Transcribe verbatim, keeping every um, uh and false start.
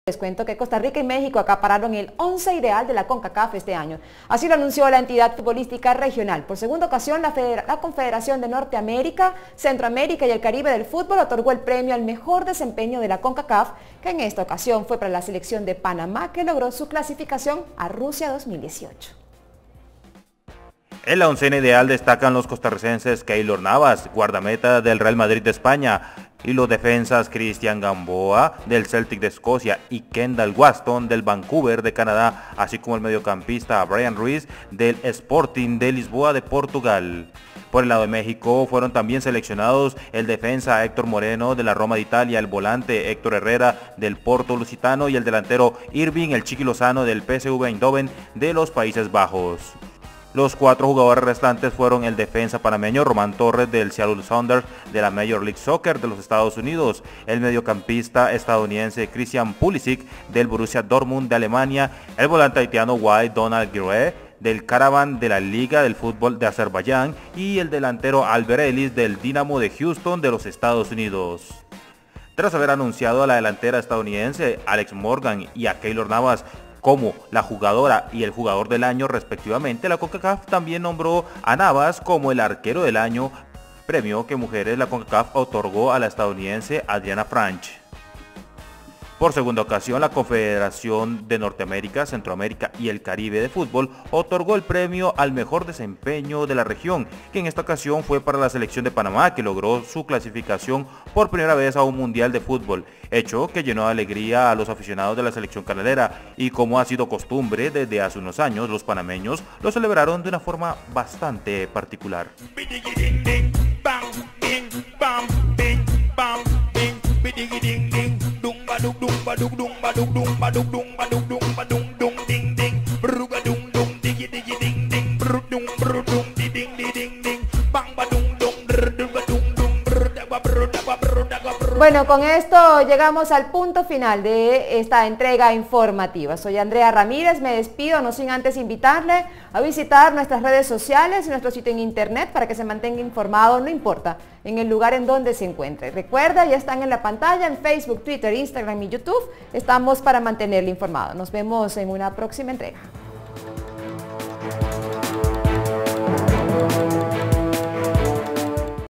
Les cuento que Costa Rica y México acapararon el once ideal de la CONCACAF este año. Así lo anunció la entidad futbolística regional. Por segunda ocasión, la, la Confederación de Norteamérica, Centroamérica y el Caribe del Fútbol otorgó el premio al mejor desempeño de la CONCACAF, que en esta ocasión fue para la selección de Panamá, que logró su clasificación a Rusia dos mil dieciocho. En la oncena ideal destacan los costarricenses Keylor Navas, guardameta del Real Madrid de España, y los defensas Cristian Gamboa del Celtic de Escocia y Kendall Waston del Vancouver de Canadá, así como el mediocampista Brian Ruiz del Sporting de Lisboa de Portugal. Por el lado de México fueron también seleccionados el defensa Héctor Moreno de la Roma de Italia, el volante Héctor Herrera del Porto Lusitano y el delantero Irving el Chiqui Lozano del P S V Eindhoven de los Países Bajos. Los cuatro jugadores restantes fueron el defensa panameño Román Torres del Seattle Sounders de la Major League Soccer de los Estados Unidos, el mediocampista estadounidense Christian Pulisic del Borussia Dortmund de Alemania, el volante haitiano White Donald Guerre del Caravan de la Liga del Fútbol de Azerbaiyán y el delantero Albert Ellis del Dynamo de Houston de los Estados Unidos. Tras haber anunciado a la delantera estadounidense Alex Morgan y a Keylor Navas como la jugadora y el jugador del año respectivamente, la CONCACAF también nombró a Navas como el arquero del año, premio que Mujeres la CONCACAF otorgó a la estadounidense Adriana Franch. Por segunda ocasión, la Confederación de Norteamérica, Centroamérica y el Caribe de Fútbol otorgó el premio al mejor desempeño de la región, que en esta ocasión fue para la selección de Panamá, que logró su clasificación por primera vez a un mundial de fútbol, hecho que llenó de alegría a los aficionados de la selección canalera, y como ha sido costumbre desde hace unos años, los panameños lo celebraron de una forma bastante particular. Bueno, con esto llegamos al punto final de esta entrega informativa. Soy Andrea Ramírez, me despido, no sin antes invitarle a visitar nuestras redes sociales y nuestro sitio en internet para que se mantenga informado, no importa en el lugar en donde se encuentre. Recuerda, ya están en la pantalla en Facebook, Twitter, Instagram y YouTube. Estamos para mantenerle informado. Nos vemos en una próxima entrega.